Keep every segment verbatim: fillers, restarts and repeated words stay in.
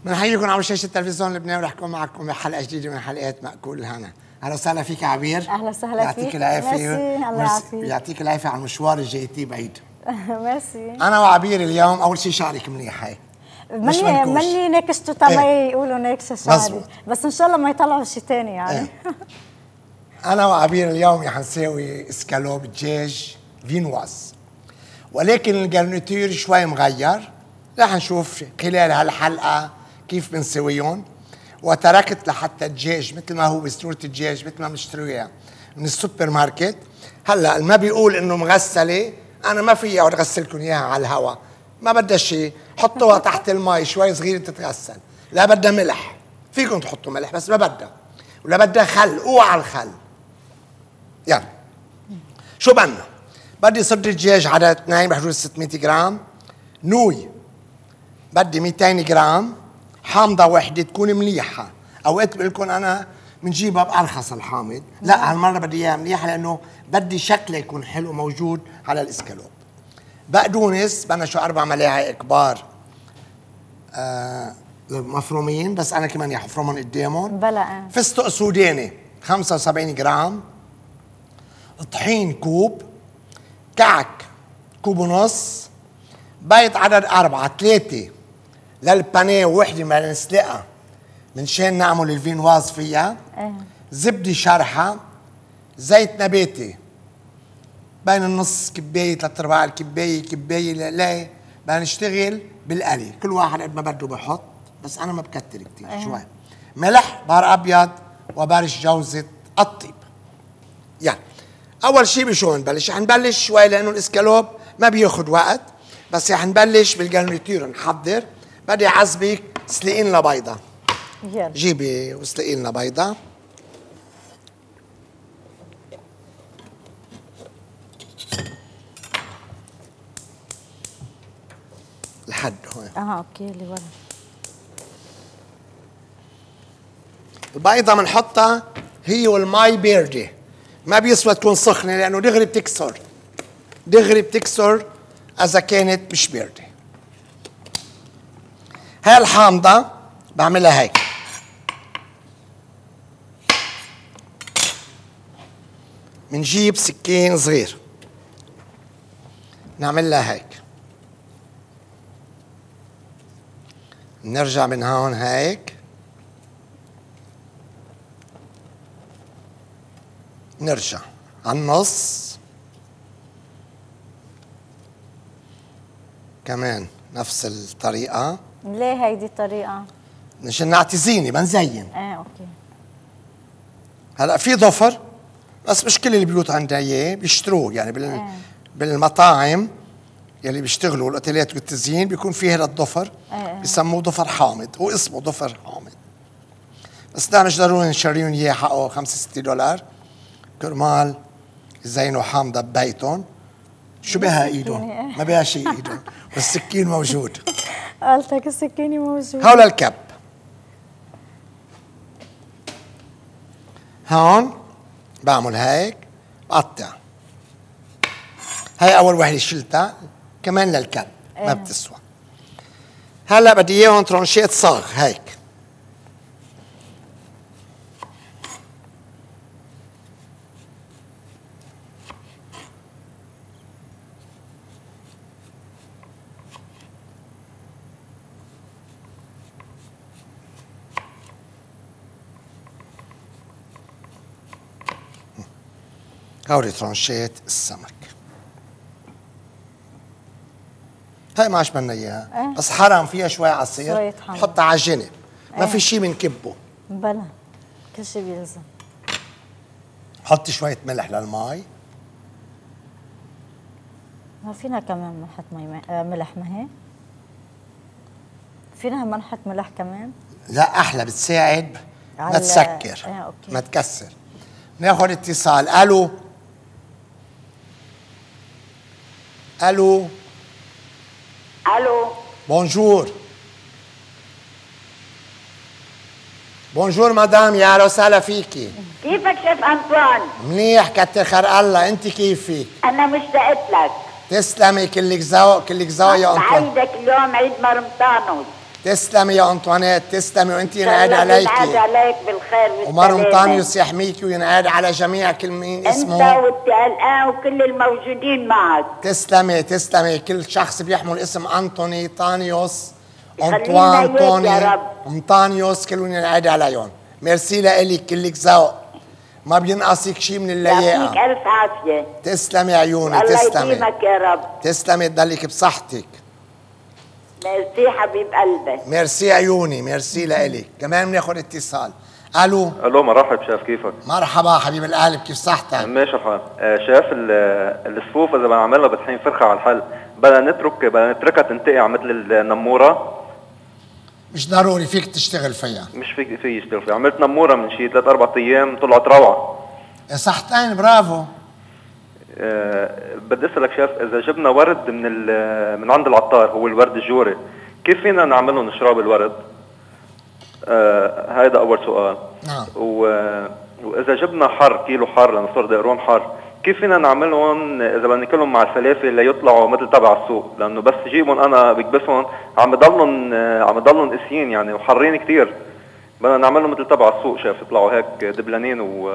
بنحييكم على شاشة التلفزيون اللبناني ورح نكون معكم بحلقة جديدة من حلقات مأكول الهنا. أهلا وسهلا فيك عبير. أهلا وسهلا فيك. يعطيك العافية. الله يعافيك. يعطيك العافية على المشوار اللي جايتيه بعيد. ميرسي. أنا وعبير اليوم أول شيء شعرك منيح هي. مني مني نكشته تما ايه. يقولوا نكشة شعري بس إن شاء الله ما يطلعوا شيء ثاني يعني. ايه. أنا وعبير اليوم رح نساوي اسكالوب دجاج فينواز، ولكن الجرنيتير شوي مغير. رح نشوف خلال هالحلقة كيف بنسويهم، وتركت لحتى الدجاج مثل ما هو بصورة الدجاج مثل ما بنشتروها من السوبر ماركت. هلا ما بيقول انه مغسله، انا ما في اقعد اغسلكم اياها على الهواء، ما بدها شيء، حطوها تحت المي شوي صغيره تتغسل. لا بدها ملح، فيكم تحطوا ملح بس ما بدها، ولا بدها خل، اوعى الخل. يلا شو بدنا؟ بدي صدر دجاج عدد اثنين بحدود ستمية جرام، نوي بدي مئتين جرام، حامضه وحده تكون مليحه. اوقات بقول لكم انا بنجيبها بارخص الحامض، لا هالمره بدي اياها مليحه لانه بدي شكله يكون حلو موجود على الاسكالوب. بقدونس بدنا شو اربع ملاعق كبار آه مفرومين، بس انا كمان يا حفرمهم قدامهم. بلا فستق سوداني خمسة وسبعين جرام، طحين كوب، كعك كوب ونص، بيض عدد أربعة، ثلاثة للبانيه ووحدة ما نسلقها منشان نعمل الفينواز فيها. اه. زبدة شرحة، زيت نباتي بين النص كباية ثلاث ارباع الكباية كباية. لا بدنا نشتغل بالقلي، كل واحد قد ما بده بحط، بس أنا ما بكتر كتير. اه. شوي ملح، بهار أبيض، وبرش جوزة الطيب. يعني أول شيء بشو نبلش؟ رح نبلش شوي لأنه الإسكالوب ما بياخد وقت، بس رح نبلش بالجرنيتير نحضر. بدي أعزبك سلقي لنا بيضة. يلا جيبي وسلقي لنا بيضة. لحد هون. اه اوكي اللي ورا. البيضة بنحطها هي والمي باردة، ما بيسوى تكون سخنة لأنه دغري بتكسر، دغري بتكسر إذا كانت مش باردة. هاي الحامضة بعملها هيك، منجيب سكين صغير نعملها هيك، نرجع من هون هيك، نرجع على النص كمان نفس الطريقة. ليه هيدي الطريقة؟ مشان نعطي زينة بنزين. اه اوكي. هلا في ضفر بس مش كل البيوت عندها اياه، بيشتروه يعني بال... اه. بالمطاعم يلي بيشتغلوا الاوتيلات والتزيين بيكون فيه هذا الضفر. اه. بيسموه ضفر حامض، هو اسمه ضفر حامض، بس ده مش ضروري نشتريهم اياه حقه خمسة ستة دولار كرمال يزينوا حامضة ببيتهم. شو بها ايدهم؟ ما بها شيء ايدهم، والسكين موجود. قالتك السكينة موجود. هول الكب هون بعمل هيك، بقطع. هاي اول وحده شلتها كمان للكب ما بتسوى. هلا بدي اياهم ترونشيت صاغ هيك. هوري ترونشيت السمك. هاي ما عجبنا اياها. اه؟ بس حرام فيها شوي عصير، نحطها على جنب. ما اه؟ في شيء بنكبه. بلا كل شيء بيلزم. حطي شوية ملح للمي. ما فينا كمان نحط مي ملح؟ ما هي فينا ما نحط ملح كمان؟ لا احلى، بتساعد ما تسكر. اه اوكي. ما تكسر. ناخذ اتصال. الو الو الو بونجور بونجور مدام، يا اهلا وسهلا فيكي. كيفك شيف انطوان؟ منيح كتر خير الله، انت كيفك؟ انا مشتقت لك. تسلمي، كلك ذوق كلك ذوق يا انطوان. عيدك اليوم عيد مرمطانوس. تسلمي يا انطوانيت، تسلمي وانت ينعاد عليكي. عليكي. ينعاد عليك بالخير والسلامة. ومر انطونيوس يحميكي وينعاد على جميع كل مين اسمه. انت والتقلقان وكل الموجودين معك. تسلمي تسلمي، كل شخص بيحمل اسم انطوني، طانيوس، خلينا انطوان، إياك طوني، يا رب. انطونيوس، كلهم ينعاد عليهم. ميرسي لإلك، كلك ذوق، ما بينقصك شيء من يعطيك اللياقة. الف عافيه. تسلمي عيوني، الله تسلمي. يديمك يا رب. تسلمي تضلك بصحتك. ميرسي حبيب قلبي. ميرسي عيوني، ميرسي لإلك. كمان بناخذ اتصال. الو. الو مرحب شاف، كيفك؟ مرحبا حبيب القلب، كيف صحتك؟ ماشي الحال. آه شاف الصفوف اذا بنعملها بطحين فرخه على الحل، بدنا نترك بدنا نتركها تنتقع مثل النموره؟ مش ضروري، فيك تشتغل فيها. مش في في يشتغل فيها. عملت نموره من شي ثلاث اربع ايام طلعت روعه. صحتين، برافو. أه بدي اسالك شاف، اذا جبنا ورد من من عند العطار، هو الورد الجوري، كيف فينا نعمله نشرب الورد؟ أه هذا اول سؤال. نعم. واذا جبنا حر، كيلو حر لانه صار دقرون حر، كيف فينا نعملهم اذا بدنا ناكلهم مع الفلافل ليطلعوا مثل تبع السوق؟ لانه بس جيبهم انا بكبسهم عم بضلهم عم بضلهم قاسيين يعني وحارين كثير. بدنا نعملهم مثل تبع السوق شاف، يطلعوا هيك دبلانين و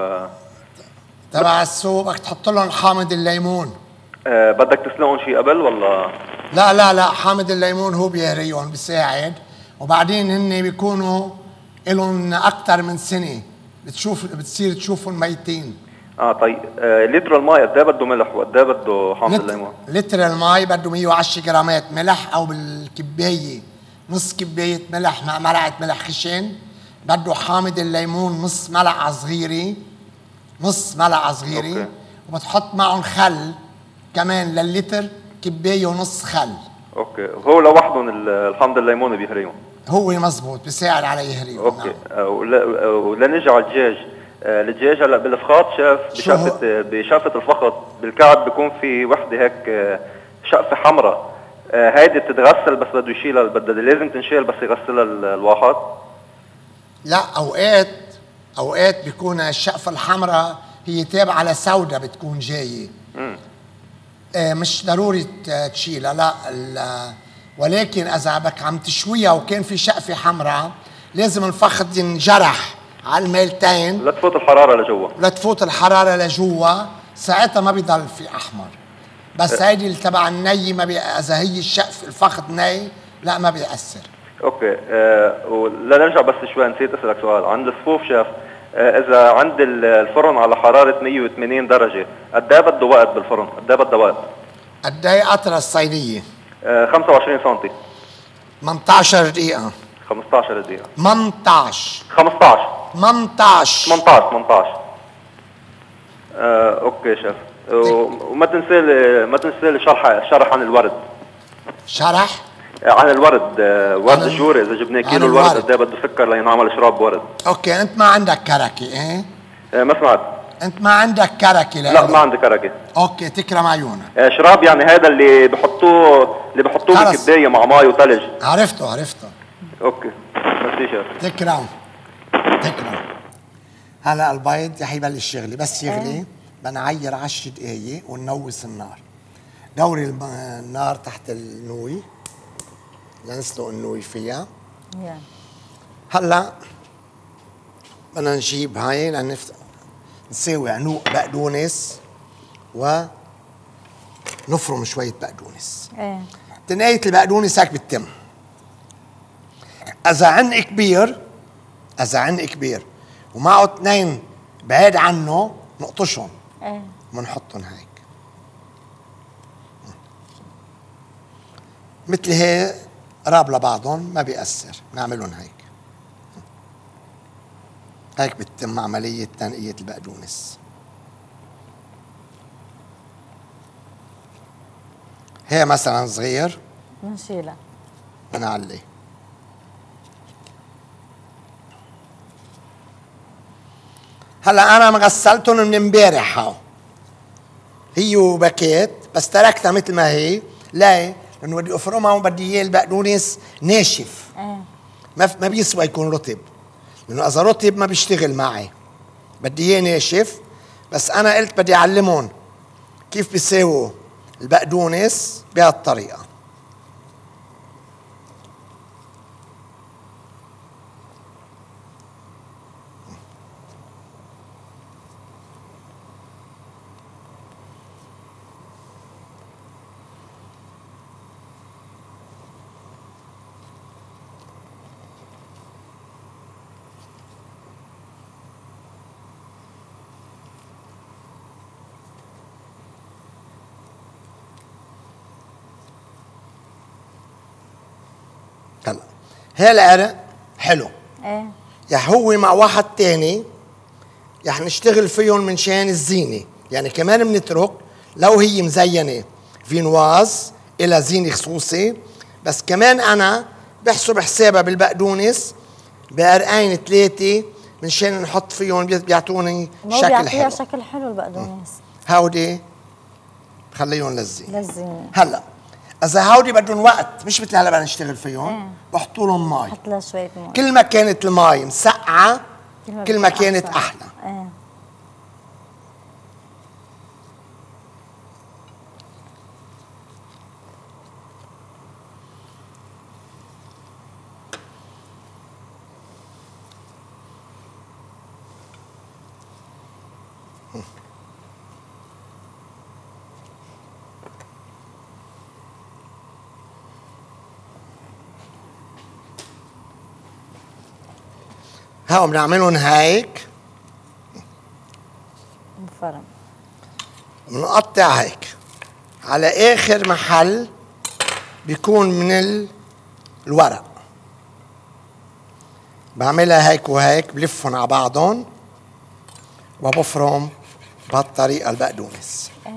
تبع السوق. بدك تحط لهم حامض الليمون. أه بدك تسلقهم شيء قبل ولا؟ لا لا لا، حامض الليمون هو بيهريهم، بيساعد. وبعدين هن بيكونوا لهم اكثر من سنه، بتشوف بتصير تشوفهم ميتين. اه طيب. آه لتر المي قد ايه بده ملح وقد ايه بده حامض الليمون؟ لتر المي بده مية وعشرة جرامات ملح، او بالكبايه نص كبايه ملح مع ملعقه ملح خشن. بده حامض الليمون نص ملعقه صغيره، نص ملعقه صغيره. أوكي. وبتحط معهم خل كمان للتر، كبايه ونص خل. اوكي. وهو لوحدهم الحامض الليموني بيهريهم؟ هو مزبوط، بيساعد على يهريهم. اوكي. نعم. آه ولنجي على الدجاج. آه الدجاج هلا بالفخاط شاف، بشقفه بشقفه الفخذ بالكعب بيكون في وحده هيك آه شقفه حمراء. آه هيدي بتتغسل بس بده يشيلها، بدها لازم تنشال بس يغسلها الواحد؟ لا، اوقات اوقات بيكون الشقفه الحمراء هي تابعه لسودة بتكون جايه. امم آه مش ضروري تشيلها، لا. ولكن اذا بدك عم تشويها وكان في شقفه حمراء، لازم الفخذ ينجرح على الميلتين لا تفوت الحراره لجوا، لا تفوت الحراره لجوا، ساعتها ما بيضل في احمر. بس هيدي اللي تبع الني ما بي... اذا هي الشقف الفخذ ني لا ما بيأثر. اوكي. آه ولا نرجع بس شوي، نسيت اسالك سؤال عند الصفوف شاف. آه اذا عند الفرن على حراره مية وثمانين درجه، قد ايه بده وقت بالفرن؟ قد ايه بده وقت؟ قد ايه قطره الصينيه؟ آه خمسة وعشرين سنتي. ثمانية عشر دقيقه. خمسة عشر دقيقه. ثمانية عشر. خمسة عشر. ثمانية عشر. ثمانية عشر. ثمانية عشر. آه اوكي شاف. وما تنسى ما تنسى شرح شرح عن الورد. شرح عن الورد. آه ورد الجوري، اذا جبنا كيلو الورد قد ايه بده سكر لينعمل شراب ورد؟ اوكي. انت ما عندك كركه ايه؟ آه ما سمعت. انت ما عندك كركه؟ لا, لا ما عندي كركه. اوكي، تكرم عيونك. آه شراب يعني هذا اللي بحطوه اللي بحطوه بالكبايه مع مي وثلج. عرفته عرفته. اوكي. ميرسي شيف. تكرم تكرم. هلا البيض رح يبلش يغلي، بس يغلي بنعير عشر دقايق وننوس النار. دوري النار تحت النوي لنسلق النوي فيها. هلا بدنا نجيب هاي لنفت نساوي عنوق بقدونس ونفرم شوية بقدونس. ايه تنقية البقدونس هيك بتتم. إذا عنق كبير إذا عنق كبير ومعه اثنين بعيد عنه نقطشهم. ايه ونحطهم هيك مثل هيك قراب لبعضهم، ما بيأثر، نعملهم هيك. هيك بتتم عملية تنقية البقدونس. هي مثلا صغير بنشيلها بنعلي. هلا انا مغسلتهم من امبارح هاو، هي وبكيت بس تركتها مثل ما هي. ليه؟ لانه بدي افرمها وبدي اياه البقدونس ناشف. اه ما ما بيسوى يكون رطب، لانه اذا رطب ما بيشتغل معي، بدي اياه ناشف. بس انا قلت بدي اعلمهم كيف بيساووا البقدونس بهالطريقه. هالعرق حلو، ايه يا هو مع واحد تاني رح نشتغل فيهم من شان الزينه، يعني كمان بنترك لو هي مزينه فينواز الى زينه خصوصي، بس كمان انا بحسب حسابها بالبقدونس بقرقين ثلاثه من شان نحط فيهم بيعطوني شكل حلو. شكل حلو البقدونس. هودي بخليهم للزينه. للزينه. هلا اذا هودي بدهم وقت مش مثل هلا بدنا نشتغل فيهم، ايه. بحط لهم مي. بحط لها شويه مي. كل ما كانت المي مسقعه كل ما كانت احلى. ايه. هاو بنعملهم هيك مفرم، بنقطع هيك على اخر محل بيكون من الورق، بعملها هيك وهيك بلفهم على بعضهم وبفرم بهالطريقه البقدونس. ايه.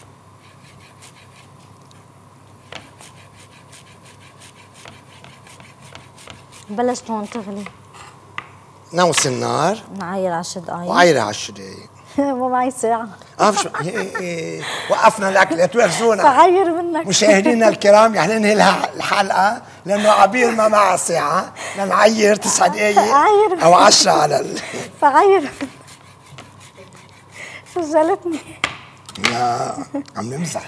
بلشت هون تغلي، نوس النار نعير عشر دقايق وعيرها عشر دقايق. مو معي ساعة. اه شو إيه إيه وقفنا الاكل لا توقفونا. بعير منك. مشاهدينا الكرام رح ننهي الحلقه لانه عبير ما معها ساعه لنعير تسع دقائق او عشرة على ال... بعير سجلتني. لا عم نمزح.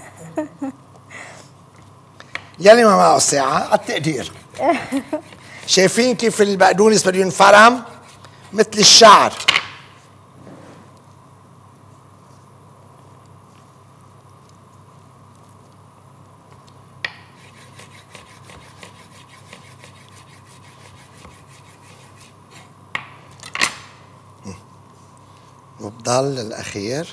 يلي ما معه ساعه على التقدير. شايفين كيف البقدونس بده ينفرم مثل الشعر. وبضل الاخير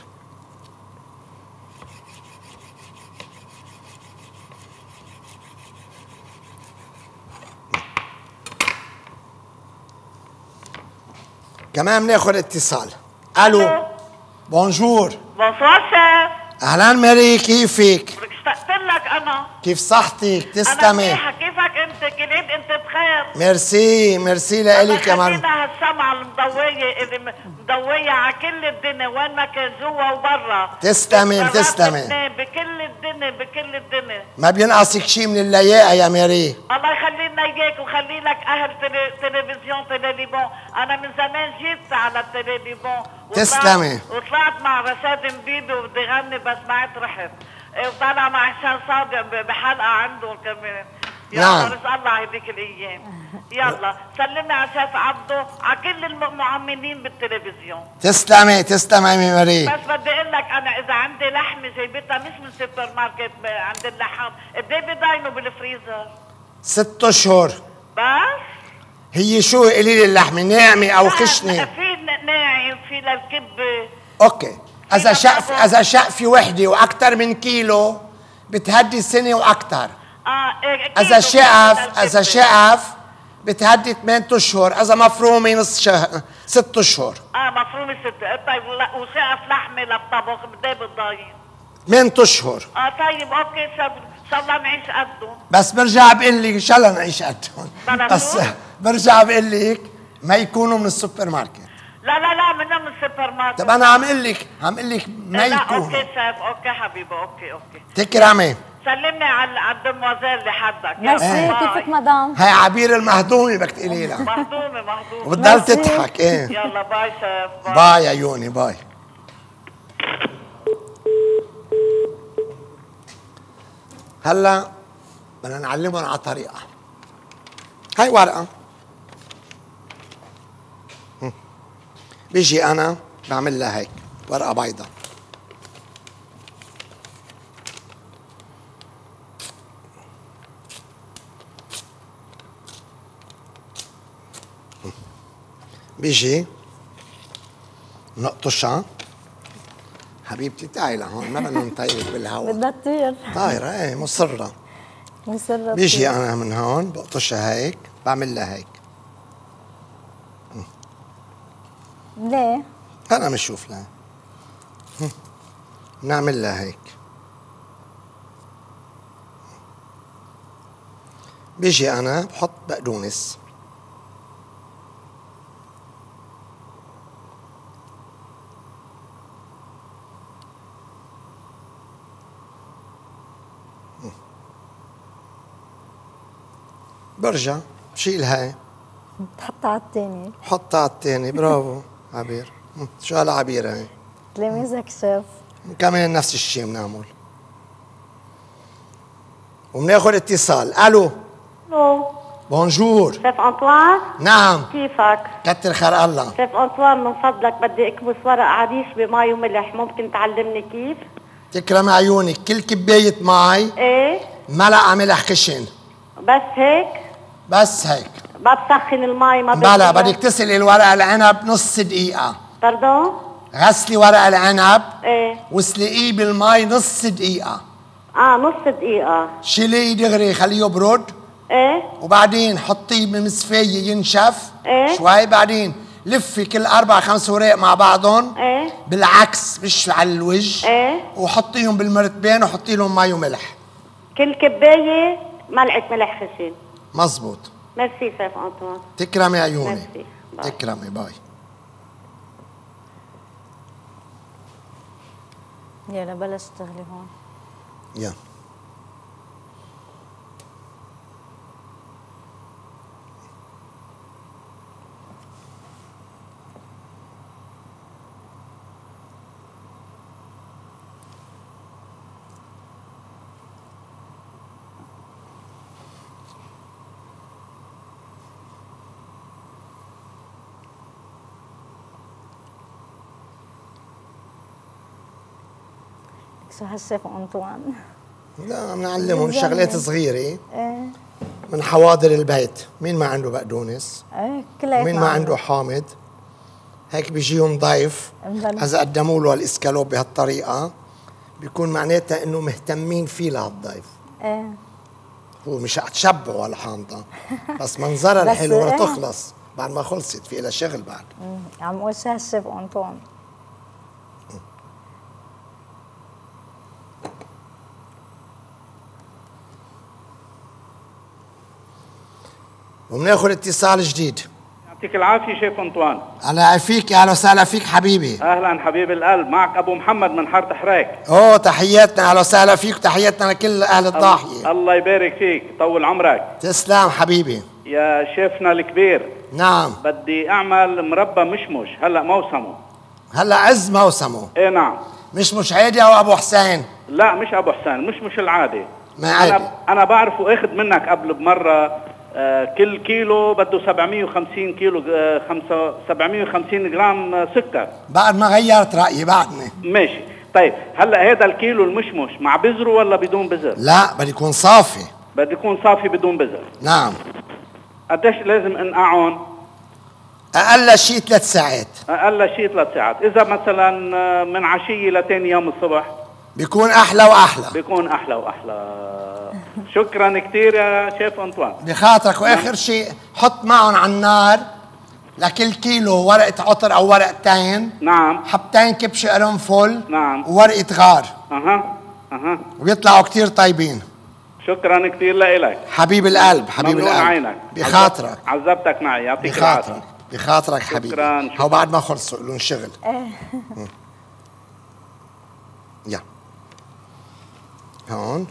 كمان بناخذ اتصال. الو بونجور. بونسوار شيف. اهلا ماري، كيفك؟ اشتقت لك انا. كيف صحتك؟ انا تسلمي. منيحة، كيفك انت؟ كنت انت بخير؟ ميرسي ميرسي لإلك كمان. خلينا هالشمعة المضوية اللي مضوية على كل الدنيا وين ما كان جوا وبرا. تسلمي تسلمي. بكل الدنيا بكل الدنيا. ما بينقصك شيء من اللياقة يا ماري. الله يخلي لنا اياك ويخلي لك اهل تلي... تلفزيون تليليبون، انا من زمان جيت على التليليبون. تسلمي. وطلعت مع رشاد مبيبي وبدي غني بس بعت رحت. وطلع مع هشام صادق بحلقة عنده كمان. نعم. يلا رزق الله هذيك الايام. يلا سلمي على شيف عبده على كل المعملين بالتلفزيون. تسلمي تسلمي يا ماري. بس بدي اقول لك انا اذا عندي لحمه جايبتها مش من سوبر ماركت عند اللحم، قد ايه بضاينوا بالفريزر؟ ست اشهر. بس؟ هي شو قولي لي اللحمه ناعمه او خشنه؟ في ناعم في للكبه. اوكي، اذا شقف اذا شقفه وحده واكثر من كيلو بتهدي سنه واكثر. اه ايه اذا شقف اذا شقف بتهدي ثمان اشهر، اذا مفرومه نص شهر ست اشهر. اه مفرومه ست. طيب وشقف لحمه للطبخ قد ايه بتضاين؟ ثمان اشهر. اه طيب اوكي ان شاء الله نعيش قدهم. بس برجع بقول لك ان شاء الله نعيش قدهم، بس برجع بقول لك ما يكونوا من السوبر ماركت. لا لا لا منهم من السوبر ماركت. طب انا عم اقول لك عم اقول لك ما يكونوا. اوكي شيف، اوكي حبيبي، اوكي اوكي. تكرمي. سلمني على على الدموازيل اللي حدك. ميرسي. كيفك مدام؟ هاي عبير المهضومه بدك تقولي لها. مهضومه مهضومه وبتضل تضحك. ايه يلا باي شيف. باي, باي يا يوني باي. هلا بدنا نعلمهم على طريقه. هاي ورقه بيجي انا بعمل لها هيك ورقه بيضاء، بيجي نقطشها. حبيبتي تعي لهون ما بدنا نطيرك بالهواء. بدها تطير. طايره ايه مصره. بيجي انا من هون بقطشها هيك، بعمل لها هيك. ليه؟ انا بشوف لها بنعمل لها هيك. بيجي انا بحط بقدونس، برجع بشيل هاي بتحطها على الثاني، بحطها على الثاني. برافو عبير، شو هالعبير هاي؟ تلاميذك شيف. كمان نفس الشيء بنعمل. وبناخذ اتصال. الو. الو. بونجور. شيف انطوان؟ نعم. كيفك؟ كتر خير الله. شيف انطوان من فضلك بدي اكبس ورق عريش بمي وملح، ممكن تعلمني كيف؟ تكرم عيونك. كل كباية مي ايه ملعقة ملح خشن. بس هيك؟ بس هيك. ما بسخن المي؟ ما بلا، بدك تسلقي الورق العنب نص دقيقة. باردون؟ غسلي ورق العنب ايه واسلقيه بالمي نص دقيقة. اه نص دقيقة. شيليه دغري خليه يبرد. ايه وبعدين حطيه بالمصفاية ينشف. ايه شوي، بعدين لفي كل أربع خمس وراق مع بعضهم. ايه بالعكس مش على الوجه. ايه وحطيهم بالمرتبين وحطي لهم مي وملح. كل كباية ملعقة ملح خشن. مزبوط. ميرسي شيف انطوان. تكرمي عيوني. ميرسي. باي. تكرمي. باي. يلا بلش تغلي هون. يلا. شو هالشيف انطوان؟ لا بنعلمهم شغلات صغيرة ايه من حواضر البيت. مين ما عنده بقدونس؟ ايه كلياتنا. مين ما عنده حامض؟ هيك بيجيهم ضيف اذا قدموا له الاسكالوب بهالطريقة بيكون معناتها انه مهتمين فيه لهالضيف. ايه هو مش هتشبعوا ولا حامضة، بس منظرها الحلو ايه. تخلص بعد ما خلصت، في لها شغل بعد. عم قول شو هالشيف انطوان. وبناخذ اتصال جديد. يعطيك العافية شيف انطوان. الله يعافيك. اهلا وسهلا فيك حبيبي. اهلا حبيب القلب، معك ابو محمد من حارة حراك. اوه تحياتنا، اهلا وسهلا فيك وتحياتنا لكل اهل الضاحية. الله يبارك فيك، طول عمرك. تسلم حبيبي. يا شيفنا الكبير. نعم. بدي اعمل مربى مشمش، هلا موسمه. هلا عز موسمه. ايه نعم. مش مش عادي او ابو حسين؟ لا مش ابو حسين، مش مش العادي. ما عادي. انا انا بعرفه اخذ منك قبل بمره. آه كل كيلو بده سبعمية وخمسين كيلو آه خمسة سبعمية وخمسين جرام آه سكر. بعد ما غيرت رايي بعدني. ماشي. طيب هلا هذا الكيلو المشمش مع بذره ولا بدون بذر؟ لا بده يكون صافي. بده يكون صافي بدون بذر. نعم. قديش لازم انقعهم؟ اقل شيء ثلاث ساعات. اقل شيء ثلاث ساعات. اذا مثلا من عشيه لثاني يوم الصبح بيكون احلى واحلى. بيكون احلى واحلى. شكرا كثير يا شيف انطوان. بخاطرك. واخر شيء حط معهم على النار لكل كيلو ورقه عطر او ورقتين. نعم. حبتين كبشه قرنفل. نعم. وورقه غار. اها اها. وبيطلعوا كثير طيبين. شكرا كثير لك حبيب القلب. حبيب ممنون القلب. عينك. بخاطرك. عذبتك معي. يعطيك العافيه. بخاطرك بخاطرك حبيبي. شكرا. هو بعد ما خلصوا لهم شغل. ايه يا هون.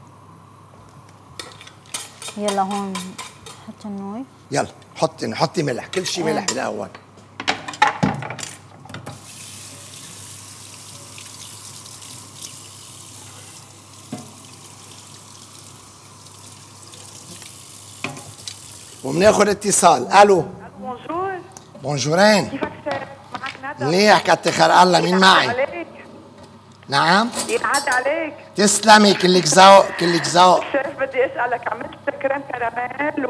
يلا هون حط النوي. يلا حطي حطي ملح، كل شيء ملح بالاول. وبناخذ اتصال. الو. بونجور. بونجورين. كيفك شيف؟ معك ندى. منيح كتر خير الله. مين معي؟ عليك. نعم. ينعاد عليك. تسلمي، كلك ذوق كلك ذوق. شيف بدي اسالك، عملت كريم كراميل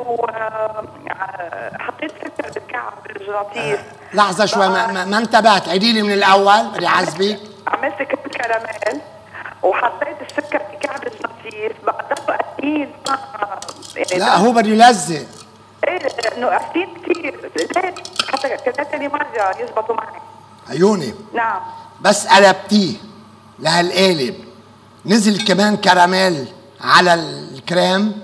وحطيت سكر بالكعب بالجراتيس. لحظة شوي ما, ما, ما انتبهت، عيدي لي من الأول بدي أعذبك. عملت كريم كراميل وحطيت السكر بكعب الجراتيس، بعدها ثقيل ما يعني لا هو بده يلزق. ايه انه قاسيين كثير، ليه حتى كذا ثاني مره يزبطوا معي. عيوني نعم. بس قلبتيه لهالقالب نزل كمان كراميل على الكريم؟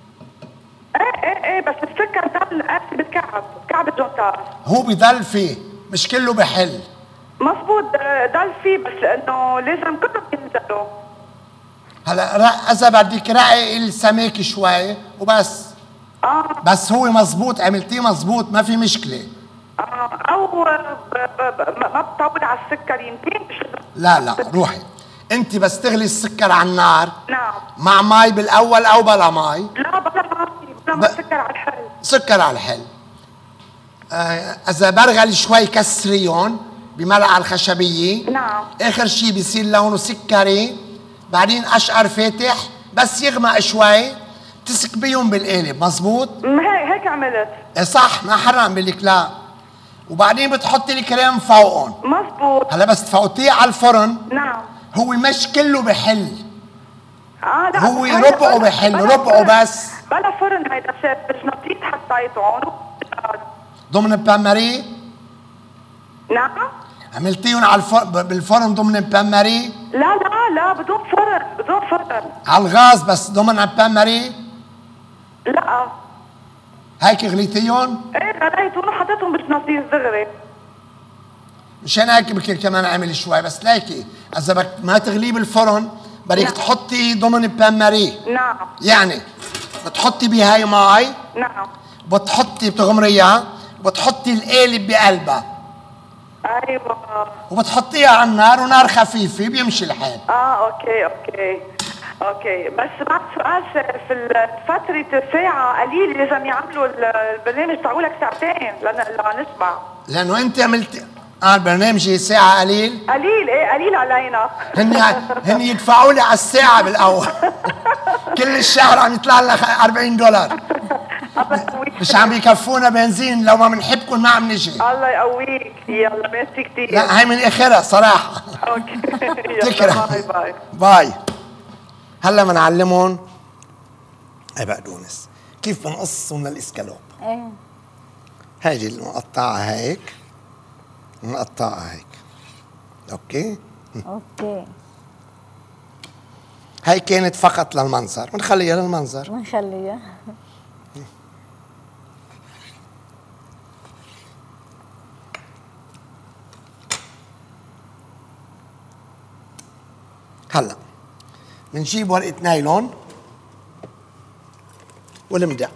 ايه ايه ايه بس السكر ضل قاسي بالكعب، كعب الجونتاج. هو بضل فيه مش كله بحل. مزبوط ضل فيه بس انه لازم كله ينزلوا. هلا رق اذا بدك رقي السماكه شوي وبس. اه بس هو مزبوط، عملتيه مزبوط ما في مشكله. اه او ب ب ب ما بتطول على السكر يمكن. لا لا روحي انت بس تغلي السكر على النار. نعم. مع مي بالاول او بلا مي؟ لا بلا مي، بلا ب... مي سكر على الحل. سكر على الحل. آه اذا برغل شوي كسريهم بملعقه الخشبيه. نعم. اخر شيء بيصير لونه سكري، بعدين اشقر فاتح، بس يغمق شوي تسكبيهم بالقالب. مزبوط؟ هيك هيك عملت. ايه صح، ما حرام بقول لك لا. وبعدين بتحطي الكريم فوقهم. مزبوط. هلا بس تفوتيه على الفرن. نعم. هو مش كله بحل. اه لا هو ربعه بحل، ربعه بس. بلا فرن هيدا شيف، بجنطيط حطيتهم. ضمن بان ماري؟ نعم. عملتيهم على الفرن بالفرن ضمن بان ماري؟ لا لا لا بدون فرن، بدون فرن. على الغاز بس ضمن بان ماري؟ لا. هيك غليتيهم؟ ايه غليتهم وحطيتهم بجنطيط دغري. مشان هيك بكير كمان اعمل شوي بس ليكي اذا بدك ما تغليه بالفرن بدك نعم. تحطي ضمن بان ماري. نعم. يعني بتحطي بهاي ماي. نعم. بتحطي بتغمريها وبتحطي القالب بقلبها. ايوه. وبتحطيها على النار ونار خفيفه بيمشي الحال. اه اوكي اوكي اوكي بس بعد سؤال في فترة ساعة قليل لازم يعملوا البرنامج تاعولك ساعتين لنسمع. لانه انت عملت اه البرنامج ساعة قليل؟ قليل ايه قليل علينا. هن هن يدفعوا لي على الساعة بالاول. كل الشهر عم يطلع لنا أربعين دولار. مش عم يكفونا بنزين، لو ما بنحبكم ما عم نجي. الله يقويك، يلا ميرسي كثير. لا هي من اخرها صراحة. اوكي تكرم. باي باي باي. هلا بنعلمهم اي بقدونس كيف بنقصهم للاسكالوب. ايه هيدي المقطعة هيك ونقطعها هيك. اوكي؟ اوكي. هاي كانت فقط للمنظر، بنخليها للمنظر. بنخليها. هلا بنجيب ورقة نايلون والمدق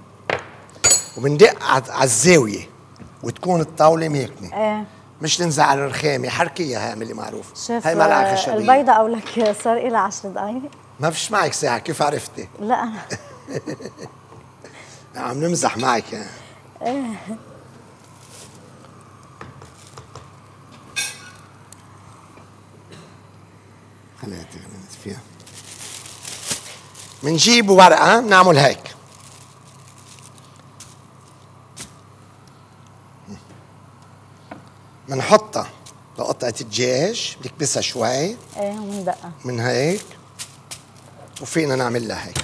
وبندق على الزاوية وتكون الطاولة ماكنة. ايه مش تنزع على الرخامة. حركيها هاي اعملي معروف. شوف هاي ملعقة خشبية. البيضة اقول لك صار لها عشر دقايق. ما فيش معك ساعة، كيف عرفتي؟ لا عم نمزح معك يعني. ايه خليها تغمز فيها. بنجيب ورقة بنعمل هيك. بنحطها لقطعة الدجاج، بنكبسها شوي. ايه ومندقها من هيك وفينا نعمل لها هيك.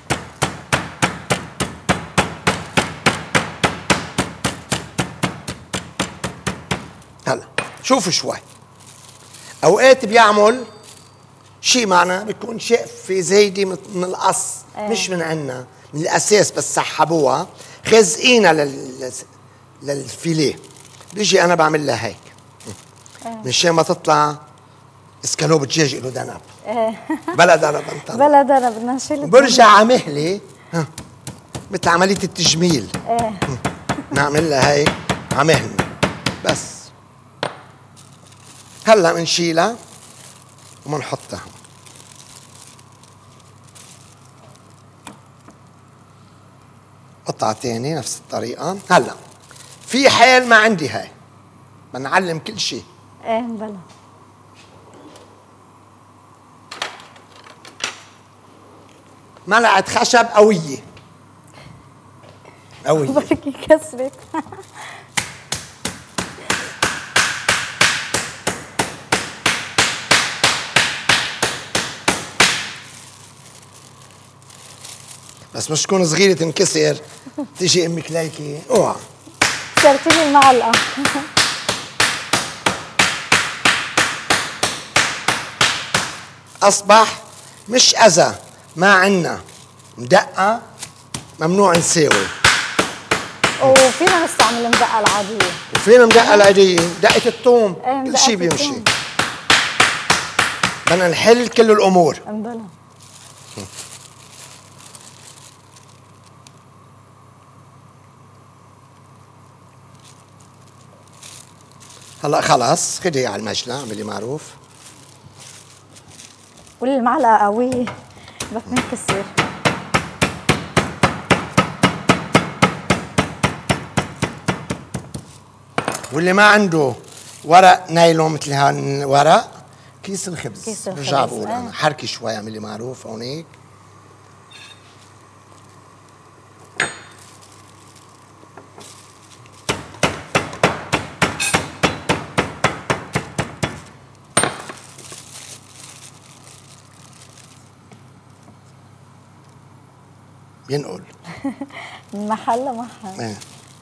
هلا شوفوا شوي. اوقات بيعمل شيء معنا بيكون شقفة زايدة من القص. ايه. مش من عنا، من الاساس بس سحبوها خزقينها لل للفيليه. بيجي انا بعمل لها هيك. ايه. مشان ما تطلع اسكالوب دجاج له دنب. ايه بلا دنب انطلع. بلا دنا بدنا نشيل. برجع على مهلي مثل عملية التجميل. ايه نعمل لها هيك على مهلي بس. هلا بنشيلها وبنحطها. قطعة تاني نفس الطريقة. هلا في حال ما عندي هاي بنعلم كل شيء. ايه بلا ملعقة خشب قوية قوية. بركي كسرت. بس مش تكون صغيرة تنكسر تيجي امك ليكي اوعى. صرت لي المعلقة. اصبح مش اذى، ما عنا مدقة ممنوع نساوي. وفينا نستعمل مدقة العادية. وفينا مدقة العادية، دقة الثوم، ايه كل شيء بيمشي. بدنا نحل كل الامور. امبلا. هلا خلص خدي على المجلة، اعملي معروف. والمعلقة قوية بس بتنكسر. واللي ما عنده ورق نايلون مثل هالورق، كيس الخبز. كيس الخبز. برجع بقول اه. انا حركي شوي، اعملي معروف هونيك. بينقل من محل لمحل. ايه.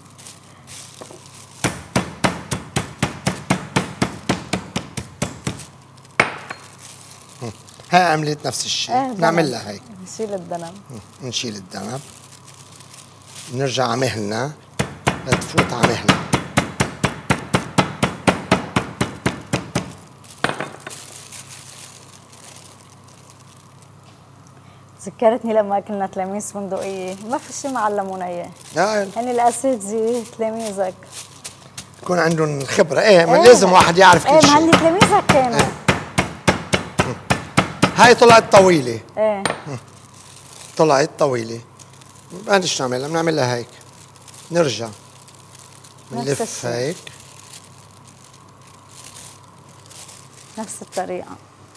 هاي عملت نفس الشيء. ايه بنعمل لها هيك، نشيل الدنب. نشيل الدنب، نرجع على مهلنا لتفوت على مهلنا. ذكرتني لما كنا تلاميذ فندقية، ما في شيء ما علمونا اياه. اه هن الاساتذة تلاميذك. يكون عندهم الخبرة. ايه, ما لازم واحد يعرف كل ايه شيء. ما هني تلاميذك كانوا. ايه. هاي طلعت طويلة. ايه طلعت طويلة. بدناش نعملها، بنعمل لها هيك. نرجع بنلف هيك نفس الطريقة.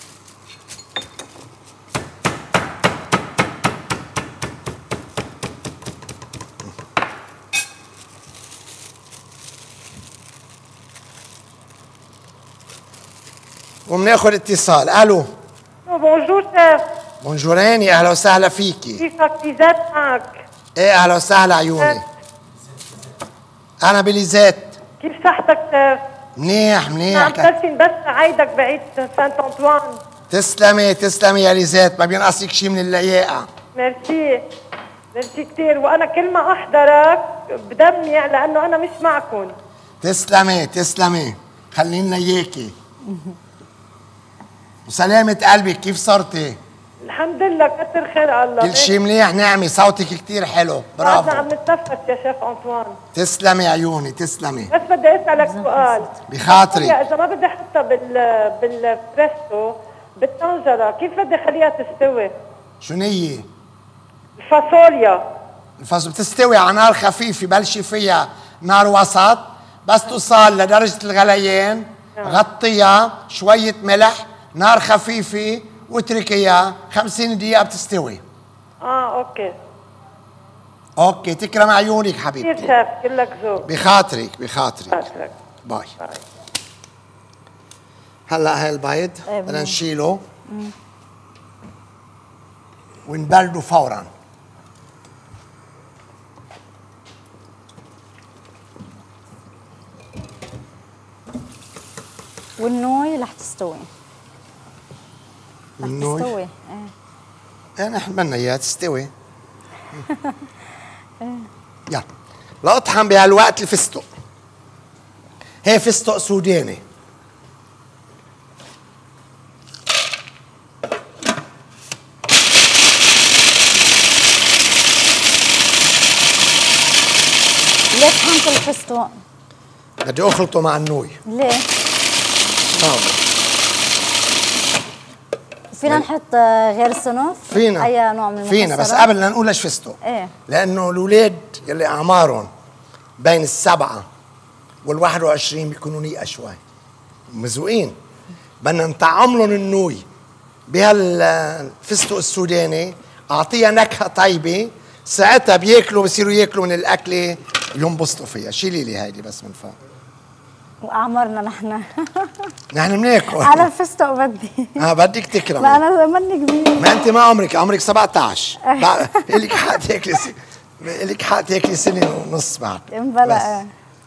وبناخذ اتصال. الو. بونجور شيف. بونجوريني، اهلا وسهلا فيكي. كيفك؟ ليزات معك. ايه اهلا وسهلا عيوني. انا بليزات. كيف صحتك شيف؟ منيح منيح. عم ترسم بس عيدك بعيد سانت انطوان. تسلمي تسلمي يا ليزات، ما بينقصك شيء من اللياقة. ميرسي ميرسي كثير، وانا كل ما احضرك بدمي لانه انا مش معكم. تسلمي تسلمي، خلينا اياكي. وسلامة قلبك، كيف صرتي؟ الحمد لله كتر خير الله. كل شيء منيح نعمي، صوتك كثير حلو، بعدنا برافو. عم نتنفس يا شيف انطوان. تسلمي عيوني تسلمي. بس بدي اسالك سؤال بخاطري. اذا ما بدي احطها بال بالبريستو بالطنجره كيف بدي اخليها تستوي؟ شو هي؟ الفاصوليا. الفاصوليا بتستوي على نار خفيفة، بلشي فيها نار وسط، بس توصل لدرجة الغليان غطيها شوية ملح، نار خفيفة واتركيها خمسين دقيقة بتستوي. اه اوكي اوكي، تكرم عيونك حبيبتي. كثير شيف، كلك ذوق. بخاطرك بخاطرك. بخاطرك. باي. هلا هاي البيض بدنا نشيله ونبرده فورا. والنوي رح تستوي. رح والنوي؟ تستوي ايه. ايه نحن بدنا اياها تستوي. يلا لاطحن بهالوقت الفستق. هي فستق سوداني. ليه طحنت الفستق؟ بدي اخلطه مع النوي. ليه؟ طبعا. فينا نحط غير صنف؟ فينا اي نوع من فينا، بس المكسرات؟ قبل لا نقول ايش فستق. ايه لانه الاولاد يلي اعمارهم بين السبعه والواحد وعشرين بيكونوا نيقه شوي مزوقين، بدنا نطعم لهم النوي بهالفستق السوداني، اعطيها نكهه طيبه، ساعتها بياكلوا بصيروا ياكلوا من الاكله ينبسطوا فيها. شيلي لي هيدي بس من فوق. واعمارنا نحن. نحن بناكل. انا الفستق بدي. اه بدك تكرمي. ما انا ماني كبير. ما انت ما عمرك عمرك سبعطعش. لك حق تاكلي لك حق تاكلي سنه ونص بعد. بلا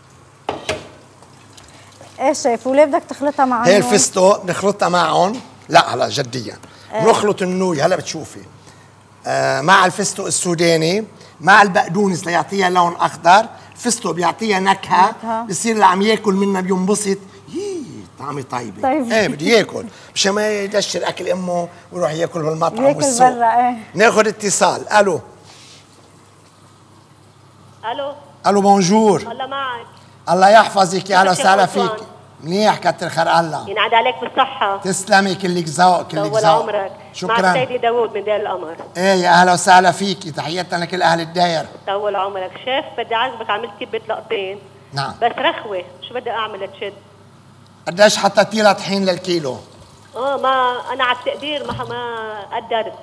ايه شايف وليه بدك تخلطها معهم؟ هي الفستق بنخلطها معهم. لا هلا جديا بنخلط النوي هلا بتشوفي آه مع الفستق السوداني مع البقدونس ليعطيها لون اخضر. الفستق بيعطيها نكهه بصير اللي عم ياكل منها بينبسط. يي طعمه طيبه. طيب. ايه بده ياكل مشان ما يدشر اكل امه ويروح ياكل بالمطعم ياكل والسوق. برا. ايه ناخذ اتصال. الو الو الو بونجور. الله معك. الله يحفظك. يا اهلا وسهلا فيك. منيح كتر خير الله. ينعاد عليك بالصحة. تسلمي كلك ذوق كلك ذوق. طول عمرك. شكرا. مع السيدة داوود من دير القمر. ايه يا اهلا وسهلا فيكي. تحياتنا لكل اهل الداير. طول عمرك. شيف بدي اعزمك عملت كبة لقطين. نعم. بس رخوة شو بدي اعمل تشد؟ قديش حطيتي لها طحين للكيلو؟ اه ما انا على التقدير ما ما قدرت.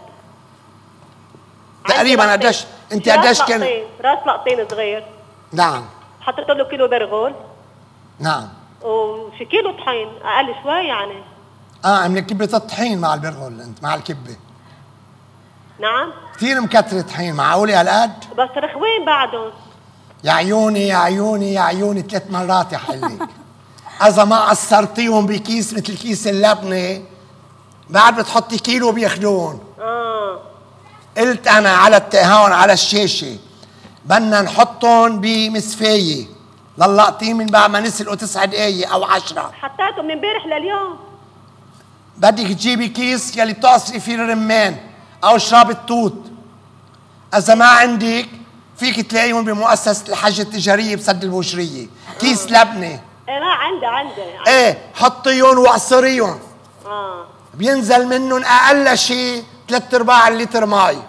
تقريبا قديش انت قديش كان؟ راس لقطين صغير. نعم. حطيت له كيلو برغل. نعم. وشي كيلو طحين اقل شوي يعني. اه عملت كبة الطحين مع البرغل انت مع الكبة. نعم. كثير مكترة طحين معقولة هالقد؟ بس رخوين بعدهم. يا عيوني يا عيوني يا عيوني ثلاث مرات يا حلي. اذا ما قصرتيهم بكيس مثل كيس اللبنة بعد بتحطي كيلو بياخدون. اه قلت انا على الت... هون على الشاشة بدنا نحطهم بمسفاية للقطين من بعد ما نسلقوا تسع دقايق او عشرة. حطيته من امبارح لليوم. بدك تجيبي كيس يلي بتعصري فيه الرمان او شراب التوت. اذا ما عندك فيك تلاقيهم بمؤسسة الحاجة التجارية بسد البوشرية. كيس لبنة. ايه ما عندي عندي. ايه حطيهم واعصريهم. اه بينزل منهم اقل شيء ثلاث ارباع اللتر مي.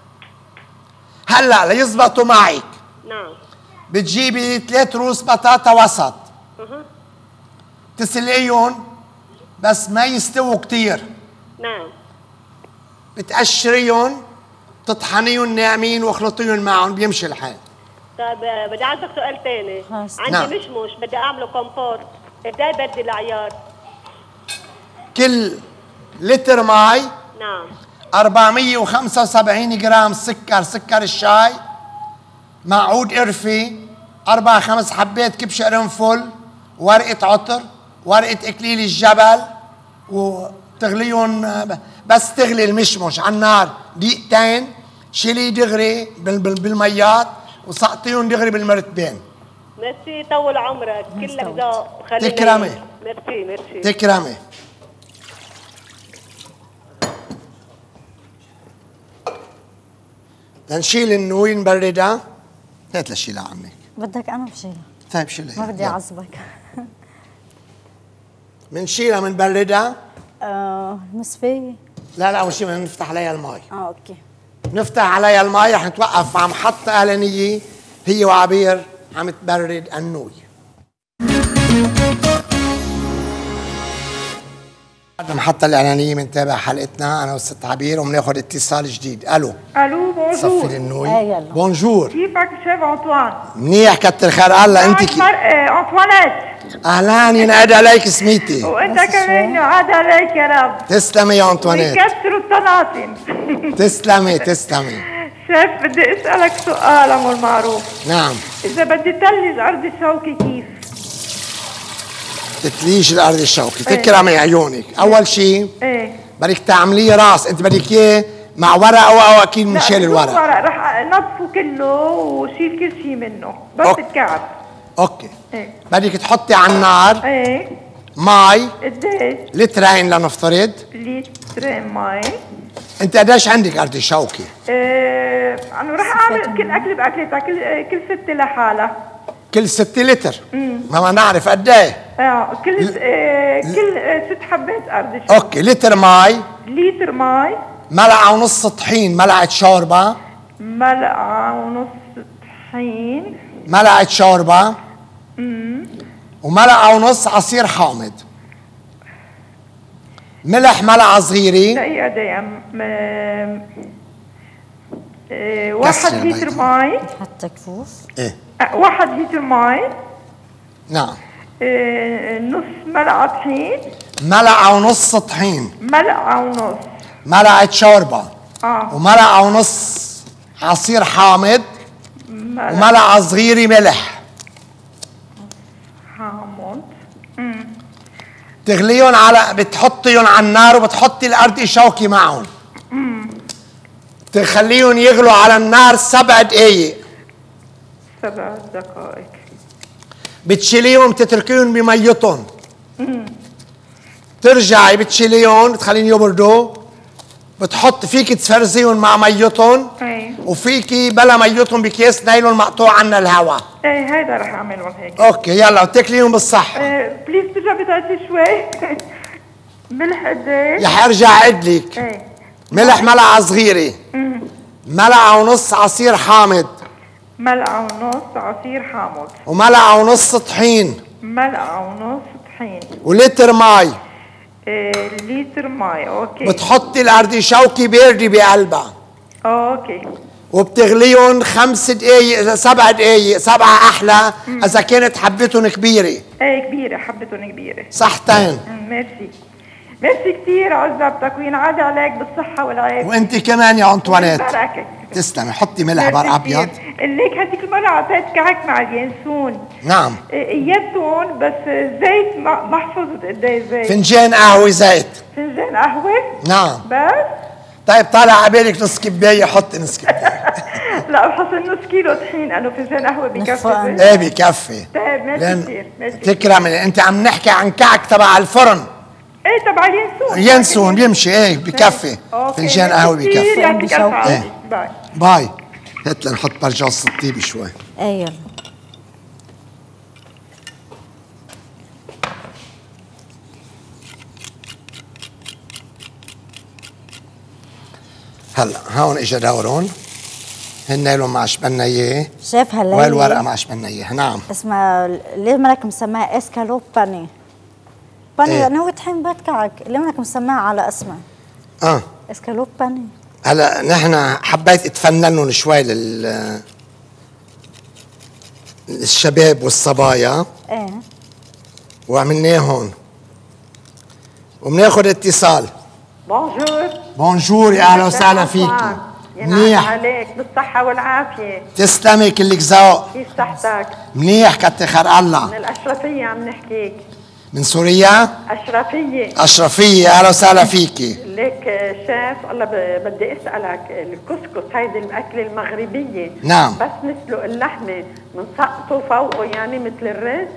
هلا ليزبطوا معك نعم بتجيبي ثلاث روس بطاطا وسط. اها تسلقيهم بس ما يستووا كتير. نعم. بتقشريهم تطحنيهم ناعمين واخلطيهم معهم بيمشي الحال. طيب بدي اعطيك سؤال ثاني. عندي نعم. مشمش بدي اعمله كومبوت، قديه بدي العيار؟ كل لتر مي نعم أربعمية وخمسة وسبعين جرام سكر، سكر الشاي، معود قرفة، أربع خمس حبات كبش قرنفل، ورقة عطر، ورقة إكليل الجبل، وتغليهم بس تغلي المشمش على النار دقيقتين، شيليه دغري بالميات وسقطيهم دغري بالمرتبين. ميرسي طول عمرك كلك ذوق. تكرمي. ميرسي ميرسي تكرمي. لنشيل النوي نبردها. هات لشيلها عنك. بدك انا بشيلها. طيب شيلها. ما بدي اعصبك. منشيلها منبردها. اه مصفية. لا لا اول شيء بدنا نفتح عليها المي. اه اوكي. نفتح عليها المي رح نتوقف عم حط اهلانيه هي وعبير عم تبرد النوي. بعد ما حط الاعلانيه بنتابع حلقتنا انا والست عبير وبناخذ اتصال جديد. الو الو بونجور. صفي النوي. ايه يلا. بونجور. كيفك شيف انطوان؟ منيح كتر خير الله. انت كيف؟ انطوانيت. اهلا ينعاد عليك سميتي. وانت كمان يعاد عليك يا رب. تسلمي يا انطوانيت. ويكسروا الطناطم. تسلمي تسلمي. شيف بدي اسالك سؤال عمو المعروف. نعم. اذا بدي تلج ارض الشوكي كيف؟ تتليش الارض الشوكي. تكرمي عيونك. اول شيء ايه بدك تعمليه راس. انت بدك اياه مع ورق او او اكيد بنشيل الورق. لا ورق رح نطفه كله وشيل كل شيء منه بس أوكي. الكعب. اوكي. ايه بدك تحطي على النار ايه مي قديش؟ لترين لنفترض. لترين مي. انت قديش عندك ارض شوكي؟ ايه انا رح اعمل كل اكل باكلتها كل كل ستة لحالها. كل ستة لتر. ما ما نعرف قد ايه. اه كل ل... آه كل آه ست حبات ارض شوكي. اوكي لتر مي. لتر مي. ملعقة ونص طحين، ملعقة شوربة. ملعقة ونص طحين. ملعقة شوربة. امم وملعقة ونص عصير حامض. ملح ملعقة صغيرة. دقيقة دقيقة م... آه واحد لتر مي. حتى كفوف. ايه آه واحد لتر مي. نعم. إيه نص ملعقة طحين. ملعقة ونص طحين. ملعقة ونص. ملعقة شوربة. اه وملعقة ونص عصير حامض. ملعقة وملعقة صغيرة ملح. حامض. امم تغليهم على بتحطيهم على النار وبتحطي الأرض شوكي معهم. امم تخليهم يغلوا على النار سبع دقايق. سبع دقائق. بتشيليهم بتتركيهم بميتهم. امم ترجعي بتشيليهم بتخليهم يبردوا. بتحط فيك تفرزيهم مع ميتهم. ايه وفيكي بلا ميتهم بكيس نايلون مقطوع عنا الهواء. ايه هيدا رح اعملهم هيك. اوكي يلا وتاكليهم بالصحة. ايه بليز ترجع بتعطي شوي. ملح قد ايه؟ رح ارجع اعد لك. ايه ملح ملعقة صغيرة. امم ملعقة ونص عصير حامض. ملعقة ونص عصير حامض. وملعقة ونص طحين. ملعقة ونص طحين. ولتر مي. إيه لتر مي. اوكي. بتحطي الأرديشوكي باردة بقلبها. اوكي. وبتغليهم خمس دقايق سبع دقايق سبعة أحلى إذا كانت حبتهم كبيرة. ايه كبيرة حبتهم كبيرة. صحتين. ميرسي ميرسي كثير عزبتك وينعاد عليك بالصحة والعافية. وأنت كمان يا أنطوانيت. بركة. تسلمي. حطي ملح بار أبيض. ليك هديك المرة أعطيتك كعك مع اليانسون. نعم. ايتهم بس زيت ما حفظت قد ايه زيت. فنجان قهوة زيت. فنجان قهوة؟ نعم. بس؟ طيب طالع عبالك نص كباية حطي نص كباية. لا بحط نص كيلو طحين أنا فنجان قهوة بكفي. ايه بكفي. طيب ميرسي كثير ميرسي. تكرمي انت عم نحكي عن كعك تبع الفرن. ايه تبع اليانسون. ينسون بيمشي ايه بكفي. فنجان قهوة بكفي. يعطيك الف عافية. باي. باي. هات لنحط برجاص الطيبة شوي. ايه يلا. هلا هون اجى دورون. هن لهم ما عجبنا اياه. شايف هلا والورقة ما عجبنا اياها. نعم. اسمها ليه مالك مسماها اسكالوب باني. باني إيه؟ يعني هو طحين بتكعك، ليه مالك مسماها على اسمها؟ اه اسكالوب باني. هلا نحن حبيت اتفننهم شوي لل الشباب والصبايا. ايه وعملناهم. وبناخذ اتصال. بونجور. بونجور يا اهلا وسهلا فيكي. منيح عليك بالصحة والعافية. تسلمي كلك ذوق. كيف صحتك؟ منيح كتر خير الله. من الأشرفية عم نحكيك. من سوريا؟ أشرفية. أشرفية أهلا وسهلا فيكي. ليك شاف الله بدي أسألك الكسكس هيدي الأكلة المغربية. نعم. بس نسلق اللحمة بنسقطه فوقه يعني مثل الرز؟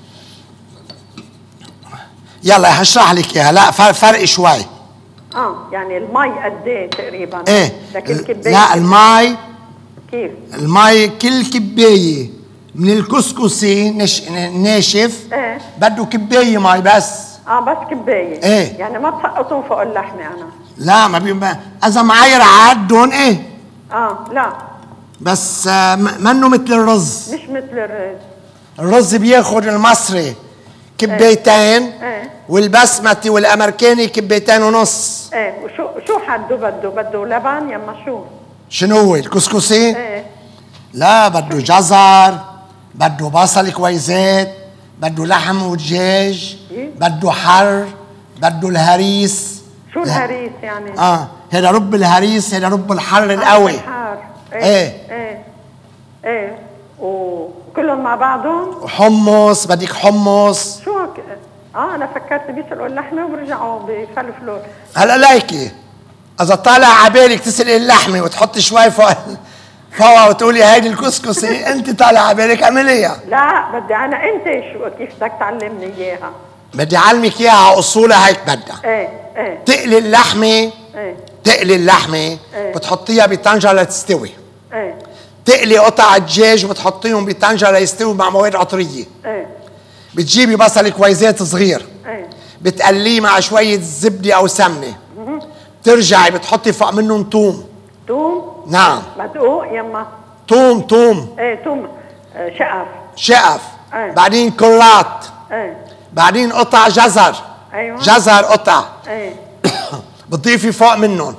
يلا هشرح لك إياها. لا فرق شوي. اه يعني المي قد ايه تقريبا؟ ايه لكل كباية. لا المي كيف؟ المي كل كباية من الكسكسي نش... ناشف. ايه بده كباية مي بس. اه بس كباية. ايه يعني ما بسقطون فوق اللحمة انا. لا ما بيبقى اذا معاير عادهم ايه. اه لا بس آه منه مثل الرز. مش مثل الرز. الرز بياخد المصري كبايتين. ايه, ايه. والبسمتي والامريكاني كبايتين ونص. ايه وشو شو حده بده؟ بده لبن يما شو؟ شنو هو الكسكسي؟ ايه لا بده جزر، بده بصل كويزات، بده لحم ودجاج. إيه؟ بده حر، بده الهريس. شو الهريس يعني؟ اه هذا رب الهريس، هذا رب الحر القوي. الحار. ايه ايه ايه, إيه. وكلهم مع بعضهم؟ وحمص، بدك حمص. شو هك؟ اه انا فكرت بيسلقوا اللحمه وبرجعوا بفلفلوا. هلا ليكي اذا طالع عبالك تسلقي اللحمه وتحطي شوي فوق فوق وتقولي هيدي الكسكسي انت طالع عبالك اعمليها. لا بدي انا انت شو كيف بدك تعلمني اياها؟ بدي اعلمك اياها على اصولها هيك بدها. ايه ايه تقلي اللحمه. ايه تقلي اللحمه. ايه بتحطيها بطنجره لتستوي. ايه تقلي قطع الدجاج وبتحطيهم بطنجره ليستوي مع مواد عطريه. ايه بتجيبي بصل كويزات صغير. ايه بتقليه مع شويه زبده او سمنه. بترجعي بتحطي فوق منهم توم. توم؟ نعم. مدقوق يما؟ توم توم. ايه توم. اه شقف. شقف. ايه بعدين كرات. ايه بعدين قطع جزر. ايوه جزر قطع. ايه بتضيفي فوق منهم.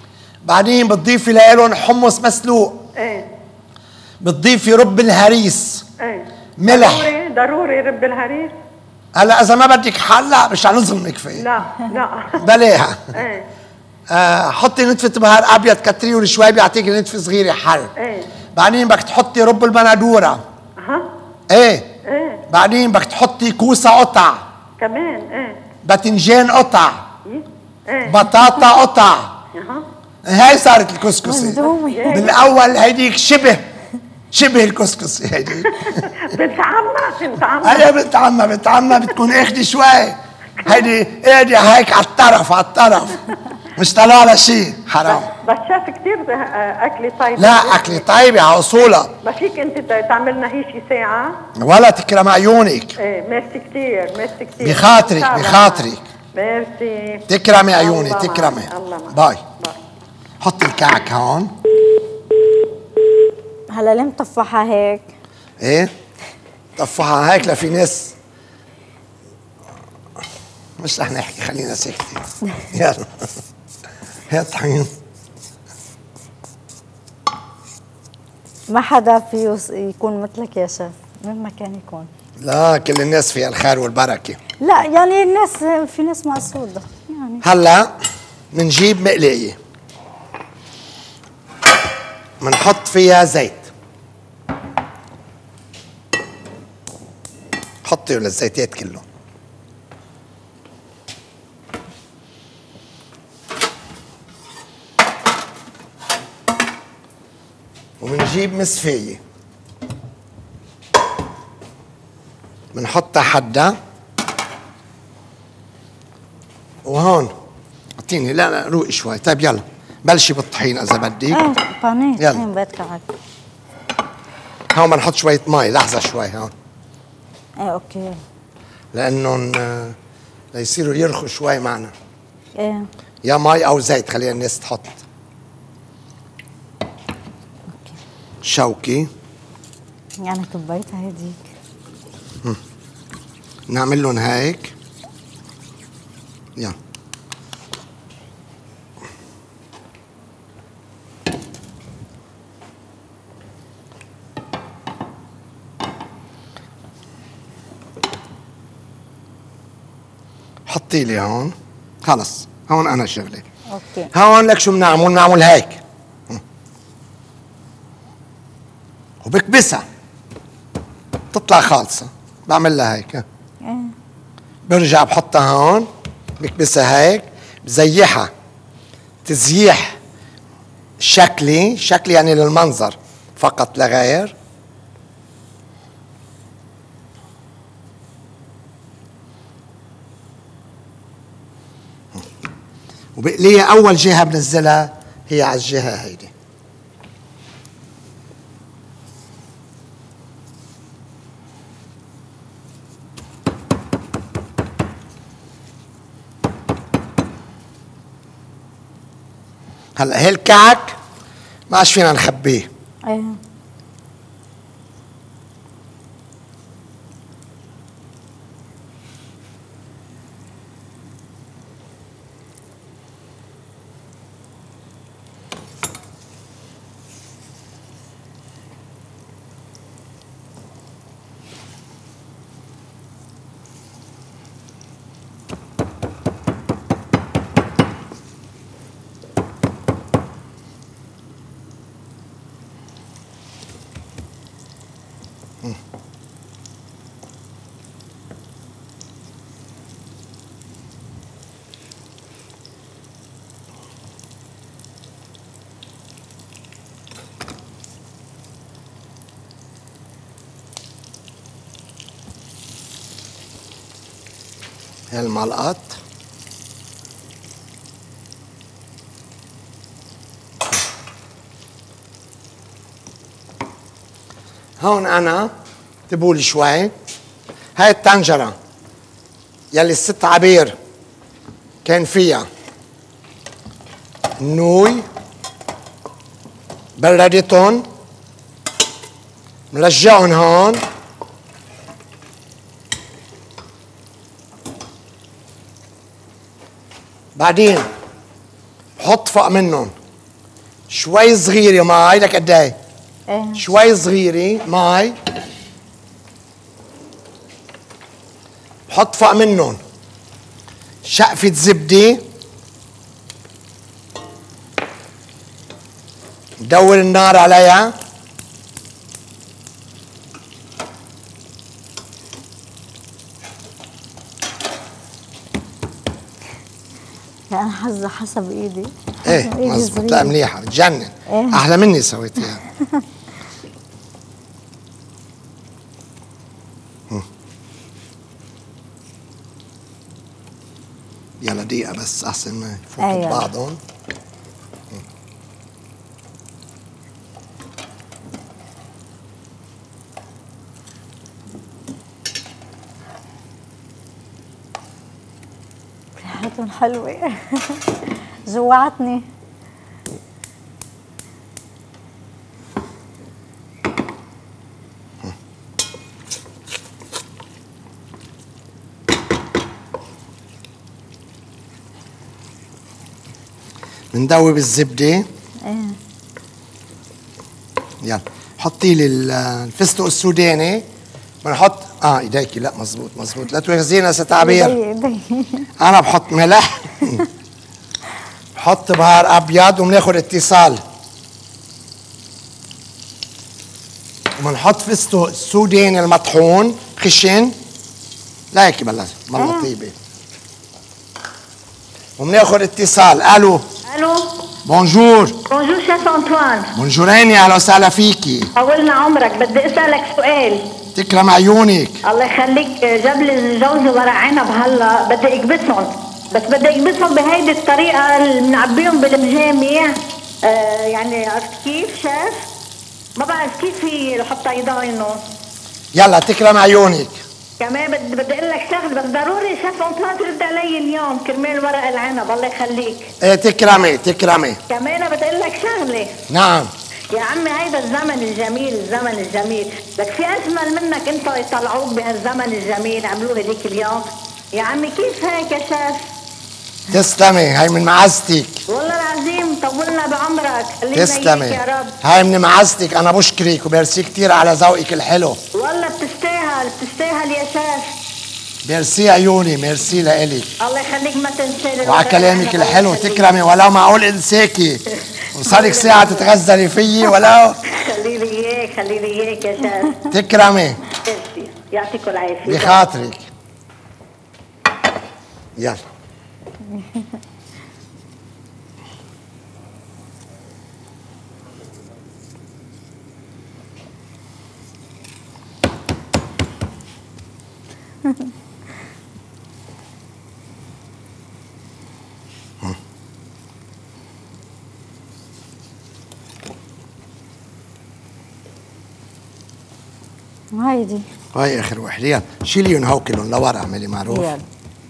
بعدين بتضيفي لهم حمص مسلوق. ايه بتضيفي رب الهريس. ايه ملح. ضروري ضروري رب الهريس. هلا اذا ما بدك حل لا مش نظلمك فيه. لا لا بلاها. ايه آه حطي نتفة بهار ابيض كتريه شوي بيعطيك نتفة صغيرة حل. ايه بعدين بدك تحطي رب البندورة. ها ايه ايه بعدين بدك تحطي كوسة قطع. كمان ايه باذنجان قطع. ايه بطاطا قطع. اها هاي صارت الكسكسي. مصدومة. بالاول هيديك شبه شبه الكسكسي هيدي. بنت عمها بنت عمها هيا بنت عمها بنت عمها بتكون اخدي شوي. هيدي ايدي هيك على الطرف على الطرف مش طالع لها شيء حرام. بس شاف كثير اكله طيبه. لا اكلي طيبه على اصولها. ما فيك انت تعملنا هي شي ساعه؟ ولا تكرم عيونك. ايه ميرسي كثير ميرسي كثير. بخاطرك بخاطرك. ميرسي. تكرمي عيوني تكرمي. الله باي. حطي الكعك هون. هلا ليه مطفحها هيك؟ ايه طفحها هيك لفي ناس مش رح نحكي خلينا ساكتين. يلا هي طحين. ما حدا فيه يكون مثلك يا شيف، مين ما كان يكون. لا كل الناس فيها الخير والبركه. لا يعني الناس في ناس مقصوده يعني. هلا منجيب مقلايه منحط فيها زيت. حطي ولا الزيتات كله. ومنجيب مصفاية منحطها حدا. وهون اعطيني لا لا روقي شوي. طيب يلا بلشي بالطحين اذا بدك. ايه طحين يلا. طحين بيتكعك. هون بنحط شوية مي لحظة شوي هون. ايه اوكي. لانهم ليصيروا يرخوا شوي معنا. ايه يا مي او زيت خلينا الناس تحط. شوكي يعني كبيتها هديك. نعمل لهم هيك. يلا حطي لي هون. خلص هون انا شغلي. اوكي. هون لك شو بنعمل؟ بنعمل هيك وبكبسها تطلع خالصة. بعمل لها هيك. ايه برجع بحطها هون بكبسها هيك بزيحها تزييح شكلي. شكلي يعني للمنظر فقط لا غير. وبقليها أول جهة بنزلها هي على الجهة هيدي. هلا هي الكعك ما عادش فينا نخبيه. ايه هالملقط هون انا تبولي شوي. هاي الطنجرة يلي الست عبير كان فيها نوي بردتهم ملجعهم هون. بعدين بحط فوق منهم شوي صغيرة ماي. لك قد ايه؟ ايه شوي صغيرة ماي بحط فوق منهم شقفة زبدة، بدور النار عليها، لا انا حظي حسب ايدي. ايه مظبوط. لا مليحة بتجنن. إيه؟ احلى مني سويتيها. يلا دقيقة بس أحسن ما يفوتوا أيوة. ببعضهم. ريحتهم حلوة. جوعتني. بندوب الزبدة. ايه يلا حطي لي الفستق السوداني. بنحط اه ايديكي. لا مزبوط مزبوط. لا تواخذينا ست عبير. ايدي انا بحط ملح. بحط بهار ابيض وبناخذ اتصال. وبنحط فستق السوداني المطحون خشن. لا هيك بلش مرة طيبة. وبناخذ اتصال. الو الو بونجور. بونجور شيف انطوان. بونجوريني، اهلا وسهلا فيكي. طولنا عمرك، بدي اسالك سؤال. تكرم عيونك. الله يخليك. جاب لي جوزي ورق عنب هلا، بدي اكبسهم، بس بدي اكبسهم بهيدي الطريقه اللي بنعبيهم بالمجاميع. آه يعني عرفت كيف شيف؟ ما بعرف كيف هي لحتى يضاينوا. يلا تكرم عيونك. كمان بدي بدي اقول لك شغله، بس ضروري شيف انطوان ترد علي اليوم كرمال ورق العنب. الله يخليك. ايه تكرمي تكرمي. كمان بدي اقول لك شغله. نعم يا عمي، هيدا الزمن الجميل، الزمن الجميل، لك في اجمل منك انت يطلعوك بهالزمن الجميل عملوه هذيك اليوم. يا عمي كيف هيك يا شيف؟ تسلمي، هاي من معزتك. والله العظيم طولنا بعمرك. تسلمي يا رب. هاي من معزتك. انا بشكرك وبيرسي كثير على ذوقك الحلو. والله بتستاهل بتستاهل يا شيف. ميرسي عيوني، ميرسي لإلك. الله يخليك ما تنساني وعلى كلامك الحلو. تكرمي، ولو معقول انساكي وصارك ساعة تتغزلي فيي ولو. خلي لي اياك خلي لي اياك يا شيف. تكرمي. يعطيكم العافية. بخاطرك. يلا. هايدي هاي اخر وحده. يلا شيليهم هو كلهم لورا، اعملي معروف. يلا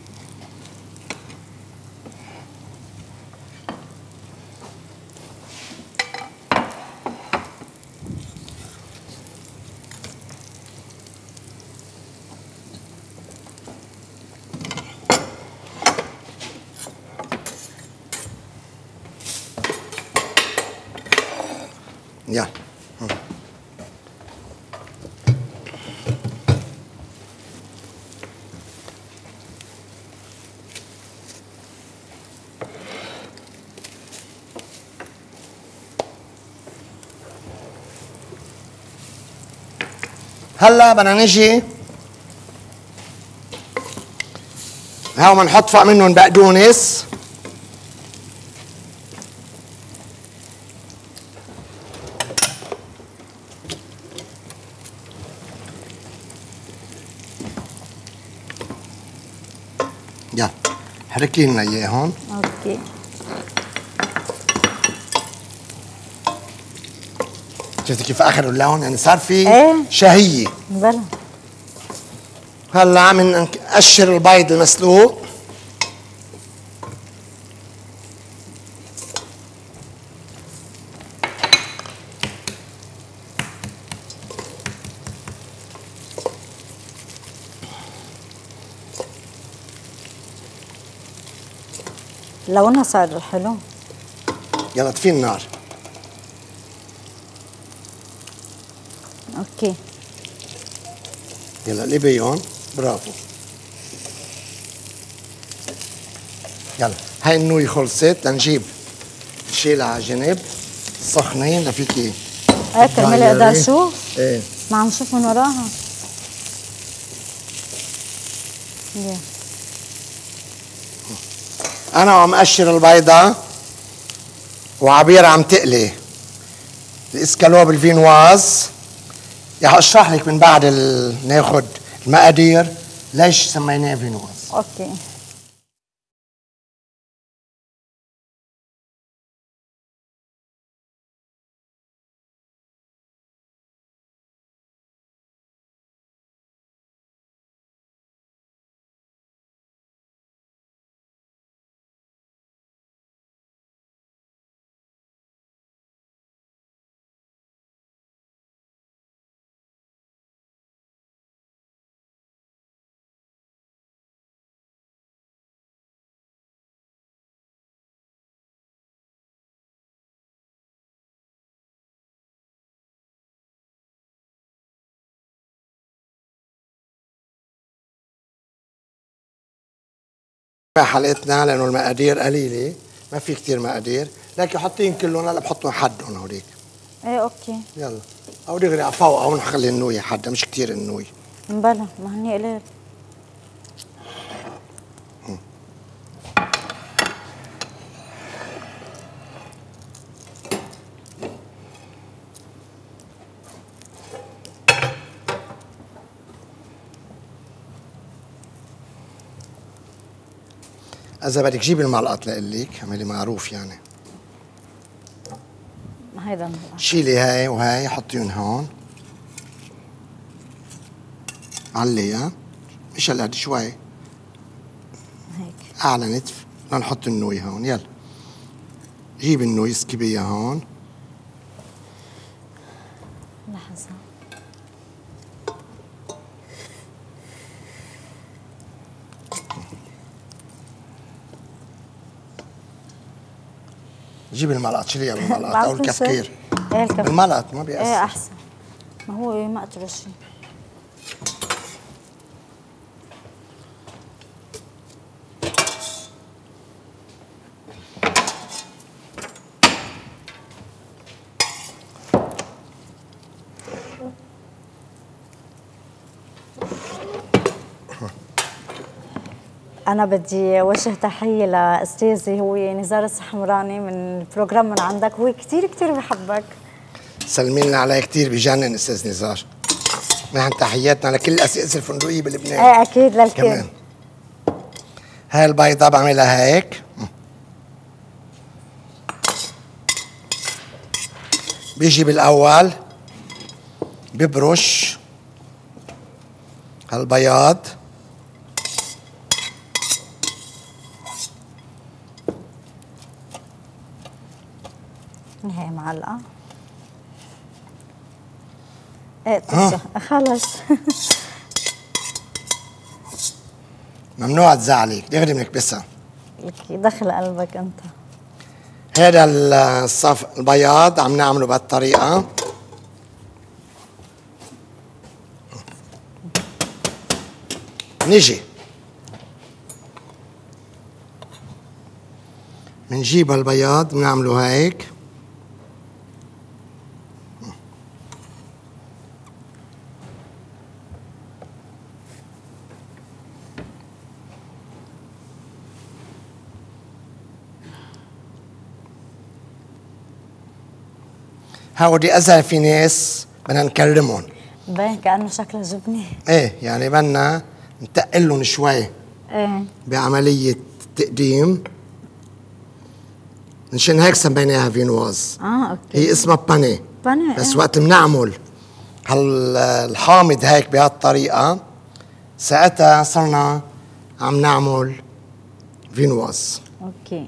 يلا. هلا بدنا نجي هاو بنحط فوق منهم بقدونس. يلا حركي لنا اياهم. اوكي. شفتي كيف اخذوا اللون؟ يعني صار في ايه؟ شهيه. بلا. هلا عم نقشر البيض المسلوق. لونها صار حلو. يلا اطفي النار. اوكي. يلا قلبيهم. برافو. يلا هاي النوي خلصت، لنجيب نشيلها على جنب سخنين لفيكي. ايه كرمالي اقدر اشوف؟ ايه ما عم شوف من وراها. yeah. انا عم قشر البيضة وعبير عم تقلي الاسكالوب الفينواز. رح اشرح لك من بعد ال... ناخد المقادير ليش سميناه فينواز. اوكي. حلقتنا لانه المقادير قليله، ما في كثير مقادير، لكن حاطين كلهم. هلا بحطهم حدهم هوديك. ايه اوكي. يلا او دغري على فوق او نخلي النوي حدا، مش كثير النوي. مبلا ما هني قليل. إذا بدك جيبي المعلقة لقلك، اعملي معروف يعني. هيدا شيلي هاي وهاي حطيهم هون. عليها مش هالقد شوي. هيك. أعلى نتف لنحط النوي هون. يلا جيبي النوي اسكبيها هون. لحظة. جيبي الملقط، شيليها بالملقط او الكفكير. ايه الكفكير بالملقط ما بيأثر. ايه احسن، ما هو ما قدر شيء. أنا بدي وجه تحية لأستاذي هو نزار السحمراني من البروجرام من عندك، هو كتير كتير بحبك. سلمي لنا عليه، كتير بجنن أستاذ نزار. نحن تحياتنا لكل الأسئلة الفندقية بلبنان. ايه أكيد للكل. كمان هاي البيضة بعملها هيك، بيجي بالأول ببرش هالبياض هي معلقة. ايه تسا خلص. ممنوع تزعلك، دغري بنكبسها. لك دخل قلبك انت. هذا الصف البياض عم نعمله بهالطريقة. نجي منجيب البياض بنعمله هيك. هودي أزهر في ناس بدنا نكرمهم. باين كأنه شكله جبني. ايه يعني بدنا نتقلهم شوي. ايه بعملية التقديم. مشان هيك سميناها فينواز. اه اوكي. هي اسمها بانيه. بانيه بس ايه. وقت بنعمل هالحامض هيك بهالطريقة ساعتها صرنا عم نعمل فينواز. اوكي.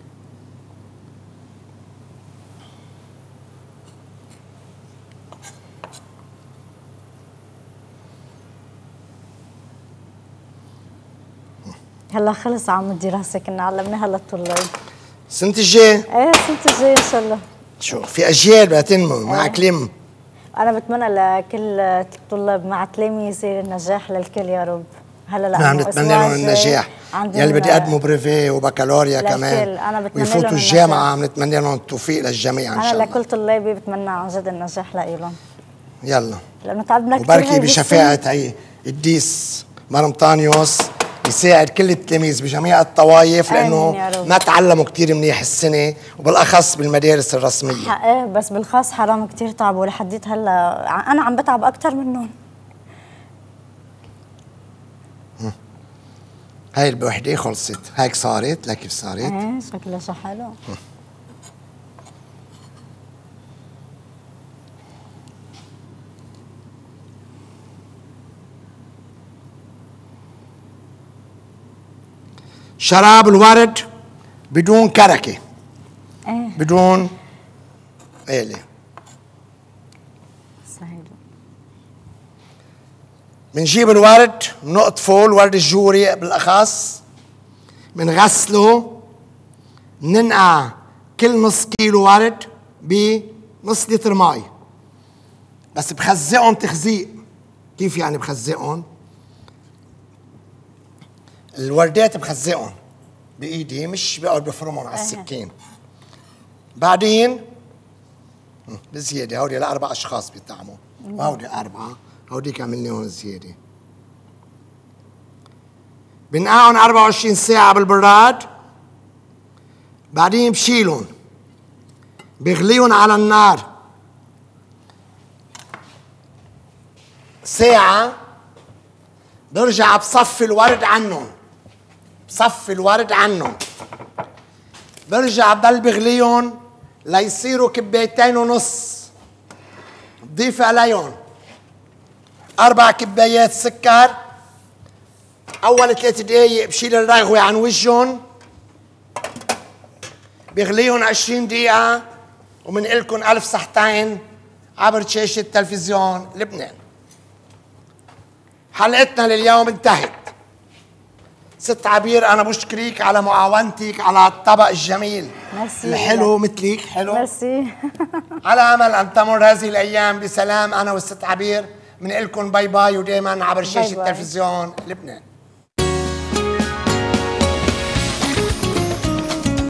هلا خلص عام الدراسة كنا علمناها للطلاب. السنة الجاي؟ ايه السنة الجاي ان شاء الله. شو في اجيال بدها تنمو معك لم. انا بتمنى لكل الطلاب مع تلاميذي النجاح للكل يا رب. هلا لا نحن نتمنى لهم النجاح، يلي بدي يقدموا بريفي وبكالوريا كمان أنا بتمنى ويفوتوا الجامعة، بنتمنى لهم التوفيق للجميع إن شاء الله. أنا لكل طلابي بتمنى عن جد النجاح لإلهم. يلا لأنه تعبنا كثير. وبركي بشفاعة هي القديس مرمطانيوس يساعد كل التلاميذ بجميع الطوائف، لأنه ما تعلموا كثير منيح السنة وبالأخص بالمدارس الرسمية. ايه بس بالخاص حرام كثير تعبوا لحديت هلا، أنا عم بتعب أكثر منهم. هاي الوحدة خلصت، هيك صارت، لا كيف صارت؟ ايه شكلها شو حلو. شراب الورد بدون كركة، ايه بدون قالة. سهل. بنجيب الورد، بنقطفه، الورد الجوري بالاخص، بنغسله، بننقع كل نص كيلو ورد بنص لتر مي، بس بخزقهم تخزيق. كيف يعني بخزقهم؟ الوردات بخزقهم بايدي، مش بقعد بفرمهم على السكين. بعدين بزياده، هودي لاربع اشخاص بيطعموا، وهودي اربعه، هوديك عملنا هون زياده. بنقعهم أربعة وعشرين ساعة بالبراد، بعدين بشيلهم بغليهم على النار ساعة، برجع بصفي الورد عنهم، بصفي الورد عنهم، برجع بضل بغليهم ليصيروا كبايتين ونص، بضيف عليهم أربع كبايات سكر. أول ثلاث دقايق بشيل الرغوة عن وجهن، بغليهم عشرين دقيقة، ومنقلكن ألف صحتين عبر شاشة تلفزيون لبنان. حلقتنا لليوم انتهت. ست عبير أنا بشكرك على معاونتك على الطبق الجميل ميرسي الحلو مثلك حلو. ميرسي. على أمل أن تمر هذه الأيام بسلام. أنا والست عبير بنقلكن باي باي، ودائما عبر شاشة تلفزيون لبنان.